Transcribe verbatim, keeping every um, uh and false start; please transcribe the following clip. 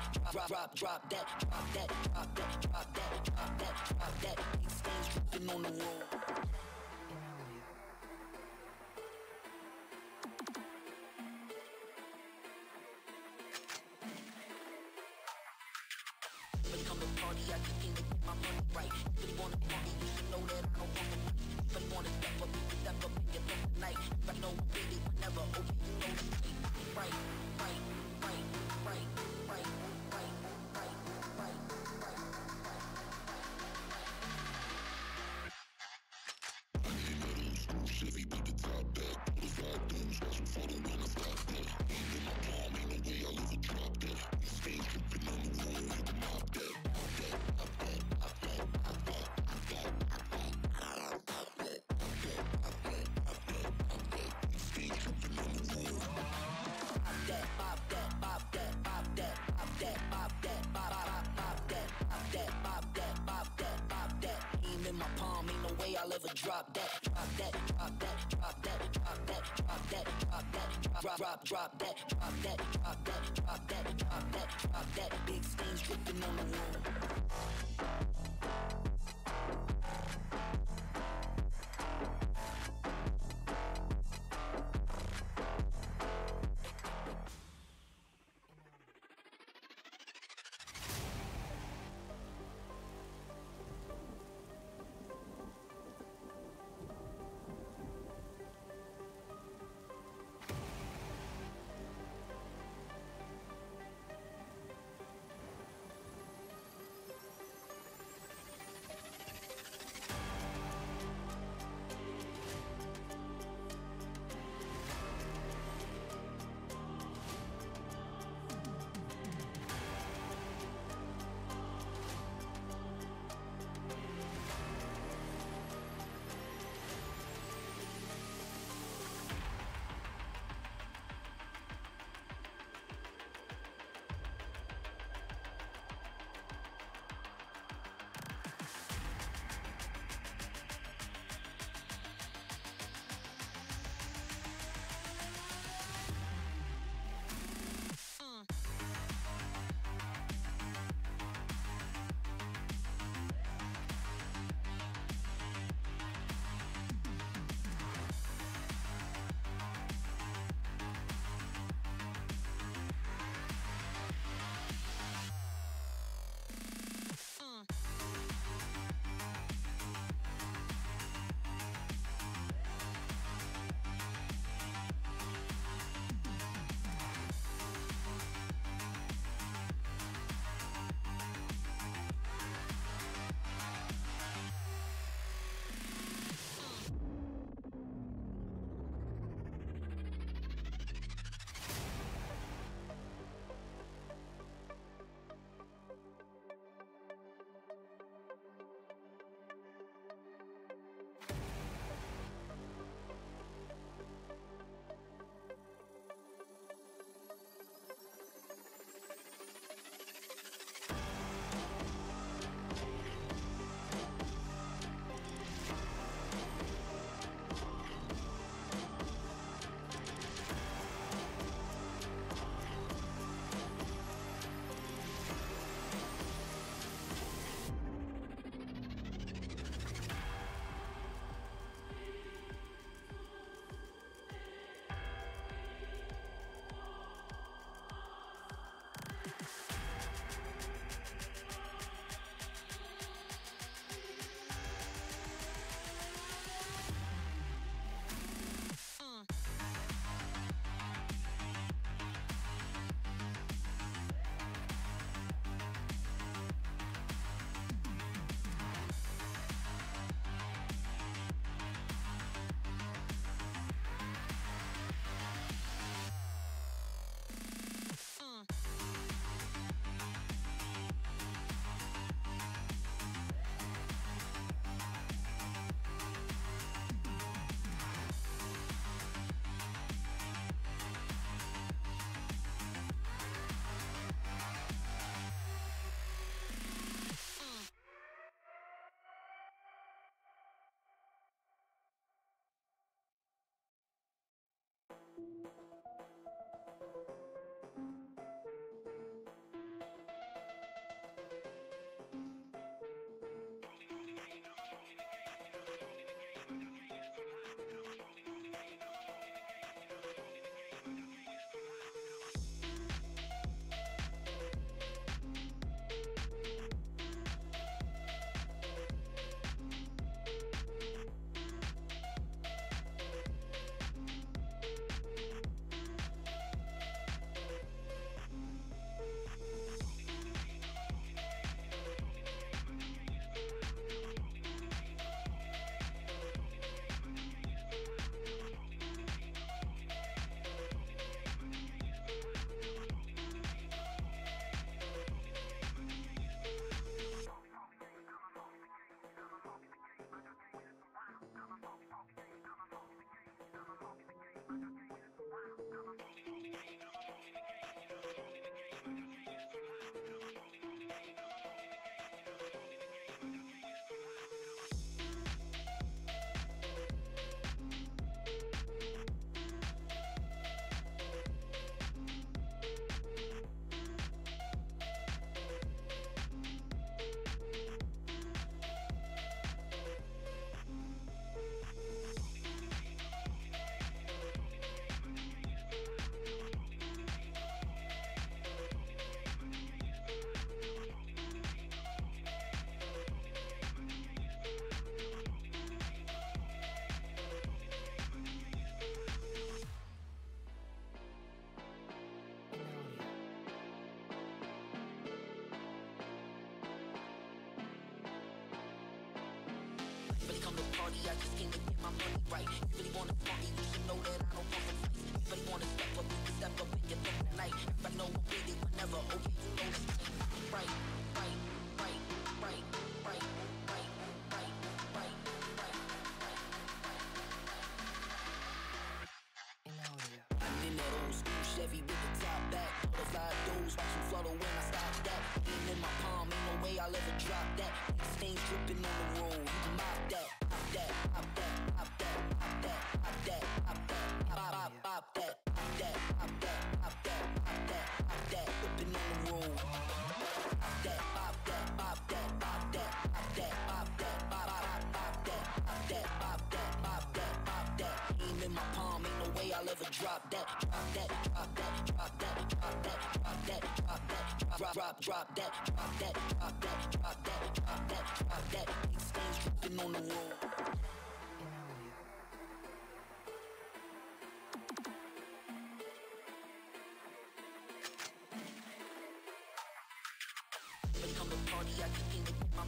drop, drop, drop that, drop that, drop that, drop that, drop that, drop that. Big stains dripping on the road. Come to party, I just came to get my money right. If you wanna party, you should know that I don't want the money. If you wanna step up, you can step up and get up tonight. If I know really, whenever, okay, you know the thing. Right, right, right, right, right, right, right, right, right, right. I need that old school Chevy with the top back. Forty-five dooms, special photo when I stop that. Ain't in my palm, ain't no way I'll ever drop that. Stains dripping on the road, you can mop that. I'll ever drop that, drop that, drop that, drop that, drop that, drop that, drop that, drop, drop, drop that, drop that, drop that, drop that, drop that, drop that. Big stains dripping on the road. come to party, I just came to get my money right. You really wanna party, you should know that I don't want some fights. If you wanna step up, you can step up and get up tonight. If I know I'm with it, whenever, okay, you know the thing. Right, right, right, right, right, right, right, right, right, right, you know it. I'm in that old school Chevy with the top back. Butterfly doors, watch them flutter when I stop that. Game in my palm, ain't no way I'll ever drop that. Stains dripping on the road, you can mop that, pop that, pop that, pop that, pop that, pop that, pop that, pop, pop, pop that, pop that, pop that, pop that, pop that, pop that, dripping on the road. Pop that, pop that, pop that, pop that, pop that, pop that, pop, pop, pop that, pop that, pop that, pop that, pop that. Aim in my palm, ain't no way I'll ever drop that, drop that, drop that, drop that, drop that, drop that, drop that, drop, drop, drop that, drop that, drop that, drop that, drop that, drop that. Big stains dripping on the road. Come to party, I just came to get my